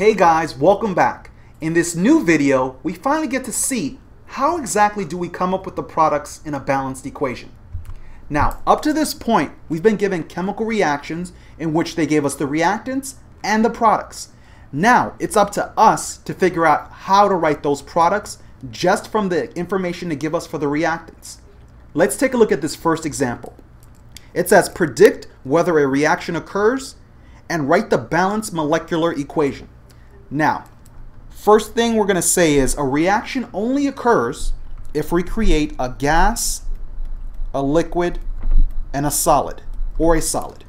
Hey guys, welcome back. In this new video, we finally get to see how exactly do we come up with the products in a balanced equation. Now, up to this point, we've been given chemical reactions in which they gave us the reactants and the products. Now, it's up to us to figure out how to write those products just from the information they give us for the reactants. Let's take a look at this first example. It says predict whether a reaction occurs and write the balanced molecular equation. Now, first thing we're going to say is a reaction only occurs if we create a gas, a liquid, and a solid, or a solid.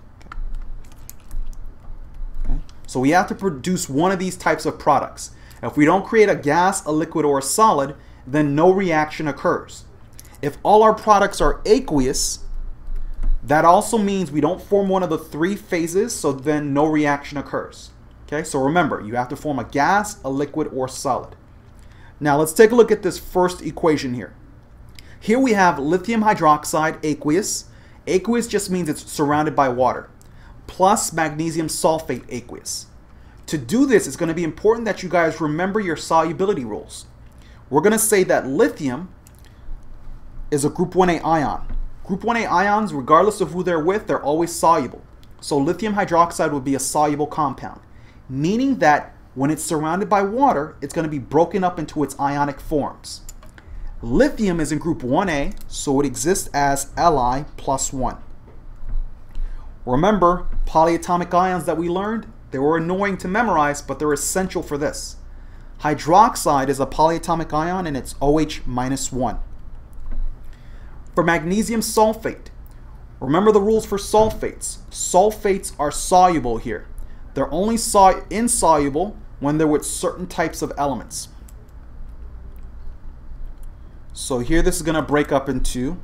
Okay. So we have to produce one of these types of products. If we don't create a gas, a liquid, or a solid, then no reaction occurs. If all our products are aqueous, that also means we don't form one of the three phases, so then no reaction occurs. Okay, so remember, you have to form a gas, a liquid, or solid. Now let's take a look at this first equation here. Here we have lithium hydroxide, aqueous. Aqueous just means it's surrounded by water, plus magnesium sulfate, aqueous. To do this, it's going to be important that you guys remember your solubility rules. We're going to say that lithium is a group 1A ion. Group 1A ions, regardless of who they're with, they're always soluble. So lithium hydroxide would be a soluble compound, meaning that when it's surrounded by water, it's going to be broken up into its ionic forms. Lithium is in group 1A, so it exists as Li plus 1. Remember, polyatomic ions that we learned, they were annoying to memorize, but they're essential for this. Hydroxide is a polyatomic ion and it's OH minus 1. For magnesium sulfate, remember the rules for sulfates. Sulfates are soluble here. They're only insoluble when they're with certain types of elements. So here this is going to break up into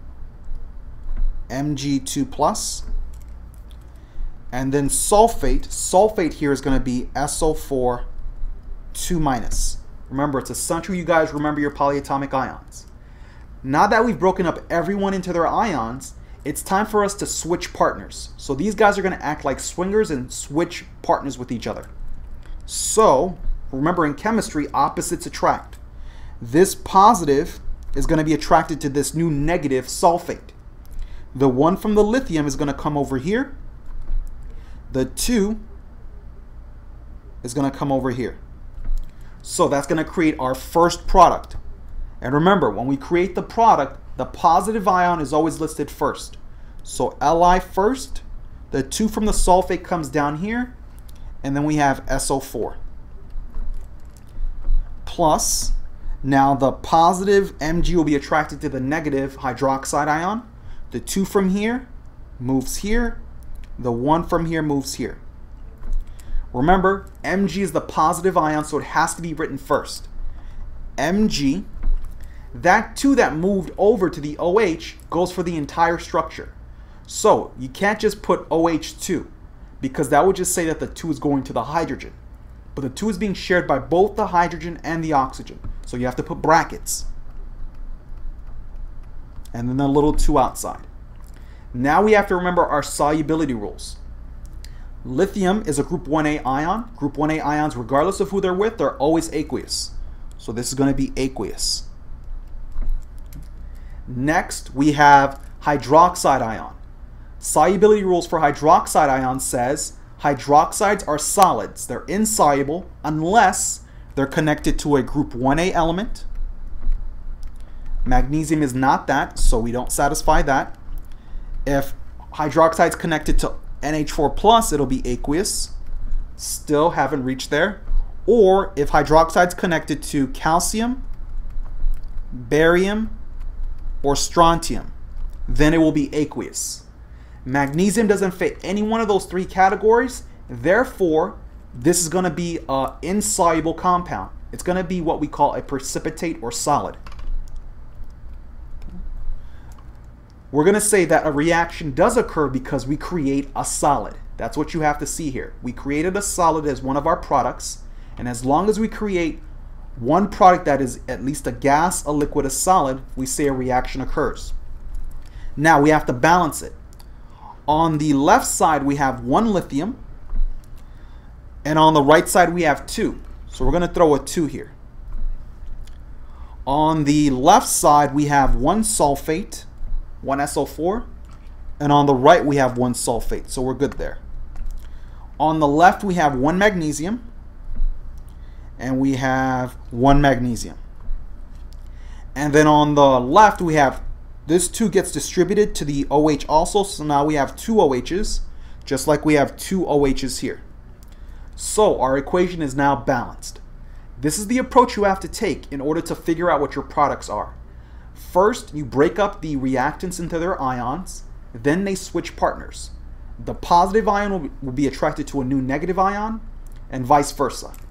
Mg2 plus. And then sulfate here is going to be SO4 2 minus. Remember, it's essential you guys remember your polyatomic ions. Now that we've broken up everyone into their ions, it's time for us to switch partners. So these guys are going to act like swingers and switch partners with each other. So remember, in chemistry, opposites attract. This positive is going to be attracted to this new negative sulfate. The one from the lithium is going to come over here. The 2 is going to come over here. So that's going to create our first product. And remember, when we create the product, the positive ion is always listed first. So Li first, the 2 from the sulfate comes down here, and then we have SO4. Plus, now the positive Mg will be attracted to the negative hydroxide ion. The 2 from here moves here. The 1 from here moves here. Remember, Mg is the positive ion, so it has to be written first. Mg, that 2 that moved over to the OH goes for the entire structure. So you can't just put OH2 because that would just say that the 2 is going to the hydrogen. But the 2 is being shared by both the hydrogen and the oxygen. So you have to put brackets. And then a little 2 outside. Now we have to remember our solubility rules. Lithium is a group 1A ion. Group 1A ions, regardless of who they're with, they're always aqueous. So this is going to be aqueous. Next, we have hydroxide ion. Solubility rules for hydroxide ion says hydroxides are solids. They're insoluble unless they're connected to a group 1A element. Magnesium is not that, so we don't satisfy that. If hydroxide is connected to NH4 plus, it'll be aqueous. Still haven't reached there. Or if hydroxide is connected to calcium, barium, or strontium, then it will be aqueous. Magnesium doesn't fit any one of those 3 categories. Therefore, this is going to be an insoluble compound. It's going to be what we call a precipitate or solid. We're going to say that a reaction does occur because we create a solid. That's what you have to see here. We created a solid as one of our products, and as long as we create one product that is at least a gas, a liquid, a solid, we say a reaction occurs. Now we have to balance it. On the left side, we have 1 lithium, And on the right side, we have 2. So we're going to throw a 2 here. On the left side, we have 1 sulfate, 1 SO4. And on the right, we have 1 sulfate. So we're good there. On the left, we have 1 magnesium. And we have 1 magnesium. And then on the left, we have this 2 gets distributed to the OH also. So now we have 2 OHs, just like we have 2 OHs here. So our equation is now balanced. This is the approach you have to take in order to figure out what your products are. First, you break up the reactants into their ions. Then they switch partners. The positive ion will be attracted to a new negative ion, and vice versa.